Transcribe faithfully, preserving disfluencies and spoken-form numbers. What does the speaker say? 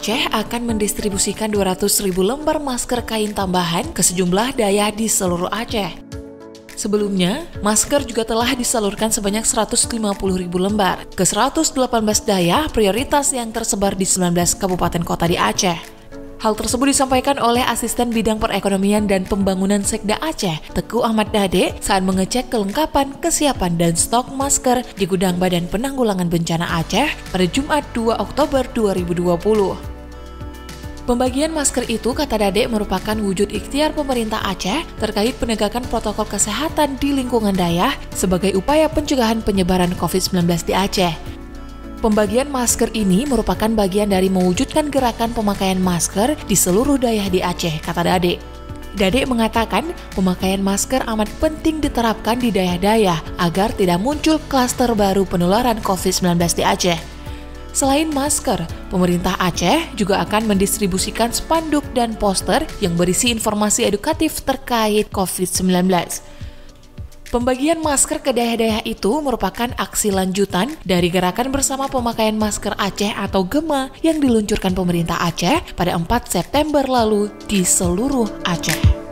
Aceh akan mendistribusikan dua ratus ribu lembar masker kain tambahan ke sejumlah daerah di seluruh Aceh. Sebelumnya, masker juga telah disalurkan sebanyak seratus lima puluh ribu lembar ke seratus delapan belas daerah prioritas yang tersebar di sembilan belas kabupaten kota di Aceh. Hal tersebut disampaikan oleh Asisten Bidang Perekonomian dan Pembangunan Sekda Aceh, Teguh Ahmad Dade, saat mengecek kelengkapan, kesiapan, dan stok masker di gudang Badan Penanggulangan Bencana Aceh pada Jumat dua Oktober dua ribu dua puluh. Pembagian masker itu, kata Dade, merupakan wujud ikhtiar pemerintah Aceh terkait penegakan protokol kesehatan di lingkungan daerah sebagai upaya pencegahan penyebaran covid sembilan belas di Aceh. Pembagian masker ini merupakan bagian dari mewujudkan gerakan pemakaian masker di seluruh daerah di Aceh, kata Dade. Dade mengatakan pemakaian masker amat penting diterapkan di daerah-daerah agar tidak muncul klaster baru penularan covid sembilan belas di Aceh. Selain masker, pemerintah Aceh juga akan mendistribusikan spanduk dan poster yang berisi informasi edukatif terkait covid sembilan belas. Pembagian masker ke daerah-daerah itu merupakan aksi lanjutan dari gerakan bersama pemakaian masker Aceh atau GEMA yang diluncurkan pemerintah Aceh pada empat September lalu di seluruh Aceh.